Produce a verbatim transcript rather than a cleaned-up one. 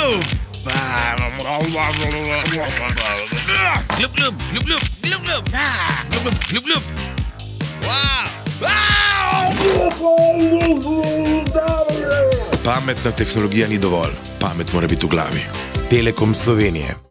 klub. Klub, klub, klub, klub, klub, klub. Klub, klub, klub, klub. Pametna tehnologija ni dovolj, pamet mora biti v glavi. Telekom Slovenije.